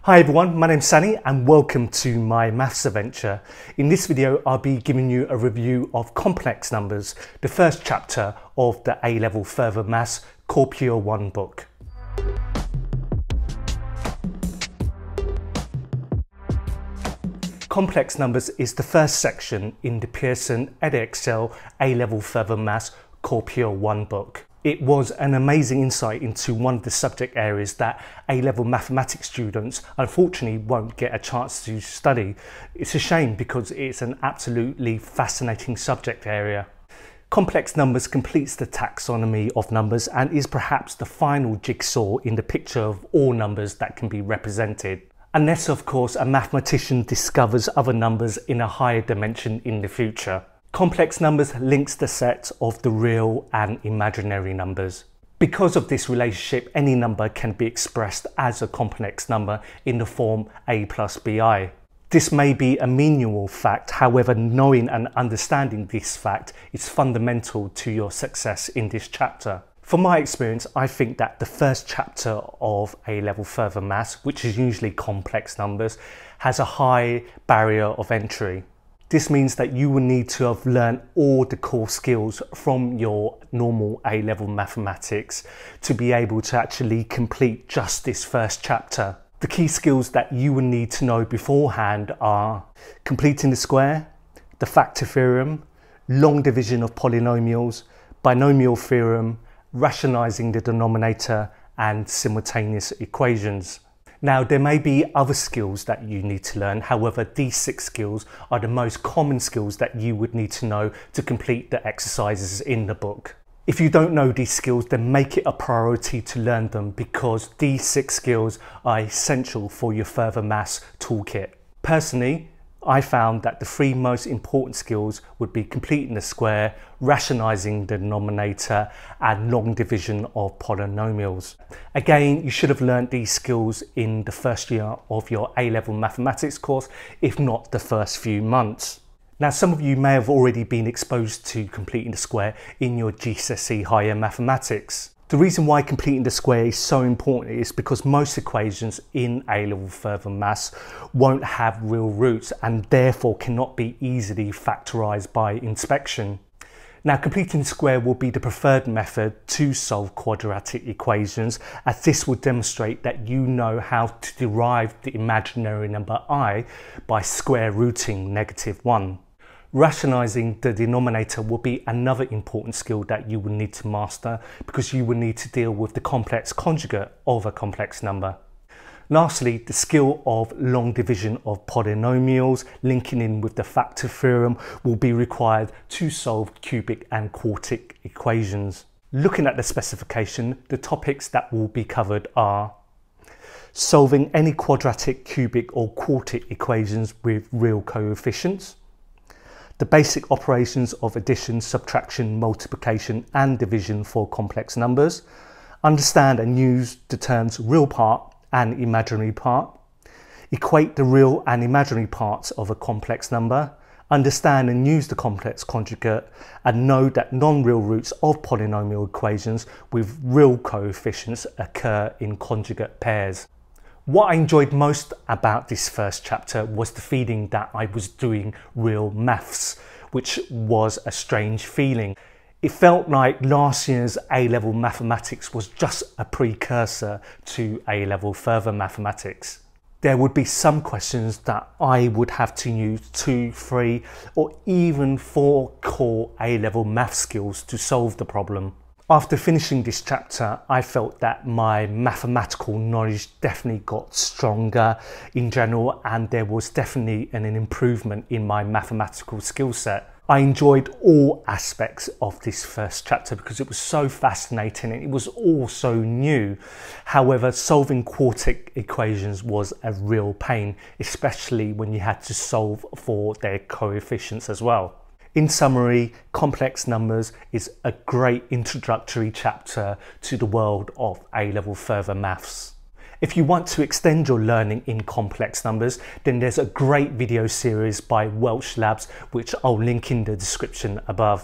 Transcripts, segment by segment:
Hi everyone, my name's Sunny and welcome to my maths adventure. In this video I'll be giving you a review of complex numbers, the first chapter of the A-Level Further Maths Core Pure 1 book. Complex numbers is the first section in the Pearson Edexcel A-Level Further Maths Core Pure 1 book. It was an amazing insight into one of the subject areas that A-level mathematics students unfortunately won't get a chance to study. It's a shame because it's an absolutely fascinating subject area. Complex numbers completes the taxonomy of numbers and is perhaps the final jigsaw in the picture of all numbers that can be represented. Unless of course a mathematician discovers other numbers in a higher dimension in the future. Complex numbers links the set of the real and imaginary numbers. Because of this relationship, any number can be expressed as a complex number in the form a plus bi. This may be a menial fact, however, knowing and understanding this fact is fundamental to your success in this chapter. From my experience, I think that the first chapter of A-Level Further Maths, which is usually complex numbers, has a high barrier of entry. This means that you will need to have learned all the core skills from your normal A-level mathematics to be able to actually complete just this first chapter. The key skills that you will need to know beforehand are completing the square, the factor theorem, long division of polynomials, binomial theorem, rationalizing the denominator, and simultaneous equations. Now, there may be other skills that you need to learn, however, these 6 skills are the most common skills that you would need to know to complete the exercises in the book. If you don't know these skills, then make it a priority to learn them because these 6 skills are essential for your further maths toolkit. Personally, I found that the 3 most important skills would be completing the square, rationalizing the denominator, and long division of polynomials. Again, you should have learned these skills in the first year of your A-level mathematics course, if not the first few months. Now, some of you may have already been exposed to completing the square in your GCSE higher mathematics. The reason why completing the square is so important is because most equations in A-Level Further Maths won't have real roots and therefore cannot be easily factorised by inspection. Now, completing the square will be the preferred method to solve quadratic equations, as this will demonstrate that you know how to derive the imaginary number I by square rooting -1. Rationalizing the denominator will be another important skill that you will need to master because you will need to deal with the complex conjugate of a complex number. Lastly, the skill of long division of polynomials linking in with the factor theorem will be required to solve cubic and quartic equations. Looking at the specification, the topics that will be covered are solving any quadratic, cubic or quartic equations with real coefficients, the basic operations of addition, subtraction, multiplication and division for complex numbers, understand and use the terms real part and imaginary part, equate the real and imaginary parts of a complex number, understand and use the complex conjugate, and know that non-real roots of polynomial equations with real coefficients occur in conjugate pairs. What I enjoyed most about this first chapter was the feeling that I was doing real maths, which was a strange feeling. It felt like last year's A-level mathematics was just a precursor to A-level further mathematics. There would be some questions that I would have to use 2, 3 or even 4 core A-level math skills to solve the problem. After finishing this chapter, I felt that my mathematical knowledge definitely got stronger in general and there was definitely an improvement in my mathematical skill set. I enjoyed all aspects of this first chapter because it was so fascinating and it was all so new. However, solving quartic equations was a real pain, especially when you had to solve for their coefficients as well. In summary, complex numbers is a great introductory chapter to the world of A-Level Further Maths. If you want to extend your learning in complex numbers, then there's a great video series by Welch Labs, which I'll link in the description above.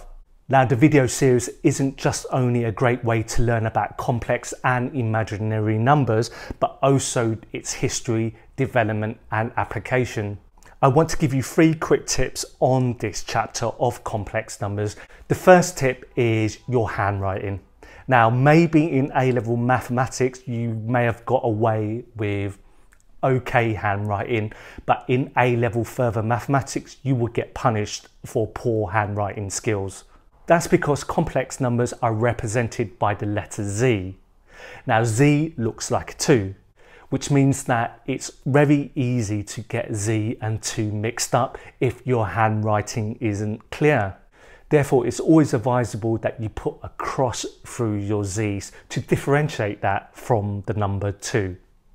Now, the video series isn't just only a great way to learn about complex and imaginary numbers, but also its history, development and application. I want to give you 3 quick tips on this chapter of complex numbers. The first tip is your handwriting. Now, maybe in A-level mathematics, you may have got away with okay handwriting, but in A-level further mathematics, you will get punished for poor handwriting skills. That's because complex numbers are represented by the letter Z. Now, Z looks like a 2, which means that it's very easy to get Z and 2 mixed up if your handwriting isn't clear. Therefore, it's always advisable that you put a cross through your Z's to differentiate that from the number 2.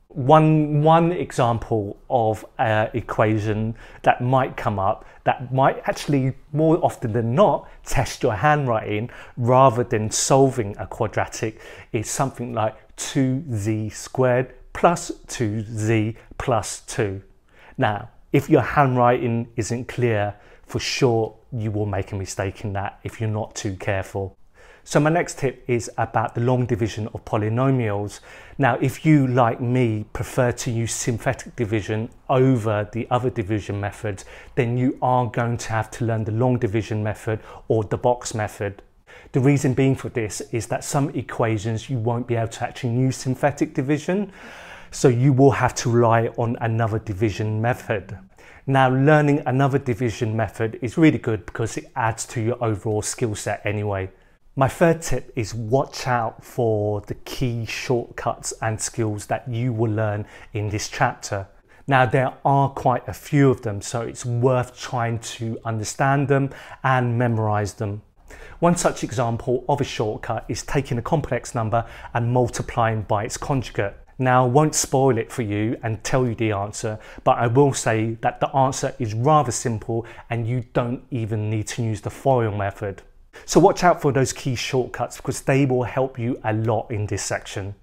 One example of an equation that might come up that might actually more often than not test your handwriting rather than solving a quadratic is something like 2z squared plus 2z plus 2. Now, if your handwriting isn't clear, for sure you will make a mistake in that if you're not too careful. So my next tip is about the long division of polynomials. Now, if you, like me, prefer to use synthetic division over the other division methods, then you are going to have to learn the long division method or the box method. The reason being for this is that some equations you won't be able to actually use synthetic division, so you will have to rely on another division method. Now, learning another division method is really good because it adds to your overall skill set anyway. My third tip is watch out for the key shortcuts and skills that you will learn in this chapter. Now, there are quite a few of them, so it's worth trying to understand them and memorize them. One such example of a shortcut is taking a complex number and multiplying by its conjugate. Now, I won't spoil it for you and tell you the answer, but I will say that the answer is rather simple and you don't even need to use the FOIL method. So watch out for those key shortcuts because they will help you a lot in this section.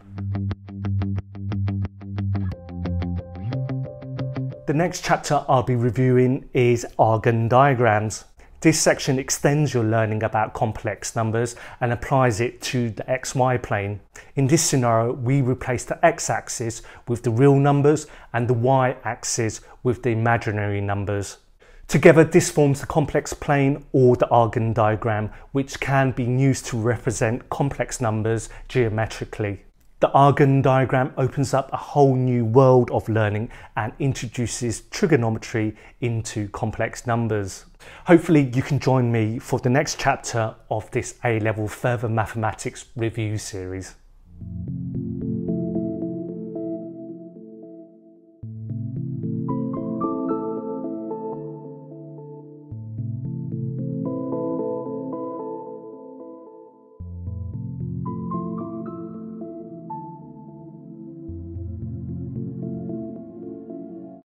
The next chapter I'll be reviewing is Argand diagrams. This section extends your learning about complex numbers and applies it to the XY plane. In this scenario, we replace the x-axis with the real numbers and the y-axis with the imaginary numbers. Together, this forms the complex plane or the Argand diagram, which can be used to represent complex numbers geometrically. The Argand diagram opens up a whole new world of learning and introduces trigonometry into complex numbers. Hopefully you can join me for the next chapter of this A-level further mathematics review series.